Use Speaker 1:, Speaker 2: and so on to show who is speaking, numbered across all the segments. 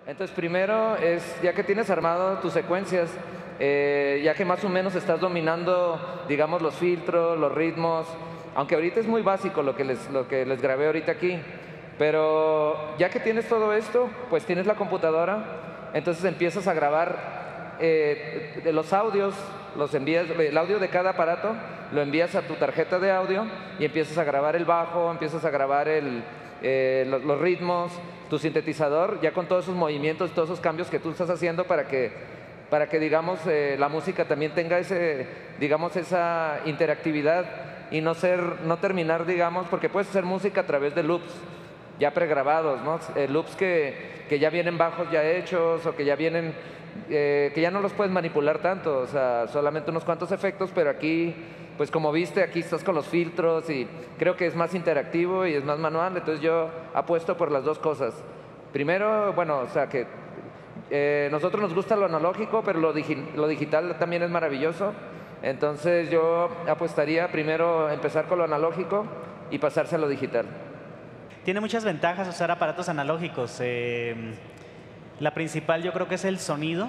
Speaker 1: Entonces, primero es, ya que tienes armado tus secuencias, ya que más o menos estás dominando, digamos, los filtros, los ritmos, aunque ahorita es muy básico lo que les grabé ahorita aquí, pero ya que tienes todo esto, pues tienes la computadora, entonces empiezas a grabar de los audios, los envías, el audio de cada aparato, lo envías a tu tarjeta de audio y empiezas a grabar el bajo, empiezas a grabar los ritmos, tu sintetizador, ya con todos esos movimientos, todos esos cambios que tú estás haciendo para que digamos, la música también tenga digamos, esa interactividad y no terminar, digamos, porque puedes hacer música a través de loops ya pregrabados, ¿no? Loops que ya vienen bajos ya hechos o que ya vienen, que ya no los puedes manipular tanto, o sea, solamente unos cuantos efectos, pero aquí, pues como viste, aquí estás con los filtros y creo que es más interactivo y es más manual, entonces yo apuesto por las dos cosas. Primero, bueno, o sea, que nosotros nos gusta lo analógico, pero lo digital también es maravilloso, entonces yo apostaría primero empezar con lo analógico y pasarse a lo digital.
Speaker 2: Tiene muchas ventajas usar aparatos analógicos. La principal yo creo que es el sonido.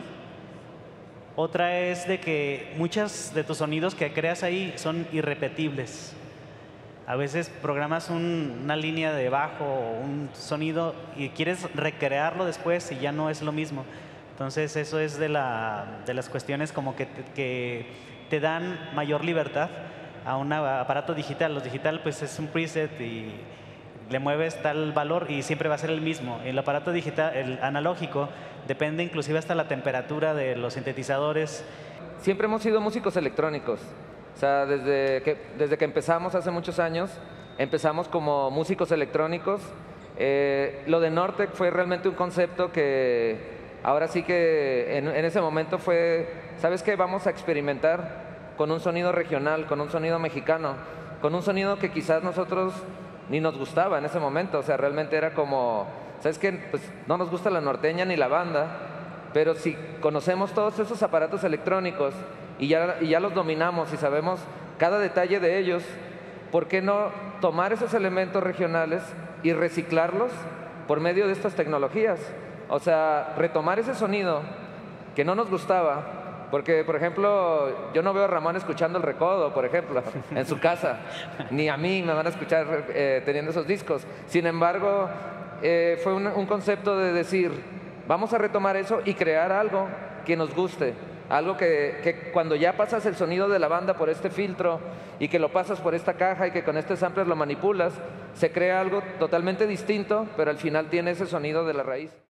Speaker 2: Otra es de que muchos de tus sonidos que creas ahí son irrepetibles. A veces programas una línea de bajo o un sonido y quieres recrearlo después y ya no es lo mismo. Entonces eso es de las cuestiones como que te dan mayor libertad a un aparato digital. Los digital pues es un preset y le mueves tal valor y siempre va a ser el mismo. El aparato digital, el analógico, depende inclusive hasta la temperatura de los sintetizadores.
Speaker 1: Siempre hemos sido músicos electrónicos. O sea, desde que empezamos hace muchos años, empezamos como músicos electrónicos. Lo de Nortec fue realmente un concepto que ahora sí que en ese momento fue, ¿sabes qué? Vamos a experimentar con un sonido regional, con un sonido mexicano, con un sonido que quizás nosotros ni nos gustaba en ese momento, o sea, realmente era como, ¿sabes qué? Pues no nos gusta la norteña ni la banda, pero si conocemos todos esos aparatos electrónicos y ya los dominamos y sabemos cada detalle de ellos, ¿por qué no tomar esos elementos regionales y reciclarlos por medio de estas tecnologías? O sea, retomar ese sonido que no nos gustaba. Porque, por ejemplo, yo no veo a Ramón escuchando el Recodo, por ejemplo, en su casa. Ni a mí me van a escuchar teniendo esos discos. Sin embargo, fue un concepto de decir, vamos a retomar eso y crear algo que nos guste. Algo que cuando ya pasas el sonido de la banda por este filtro y que lo pasas por esta caja y que con este sampler lo manipulas, se crea algo totalmente distinto, pero al final tiene ese sonido de la raíz.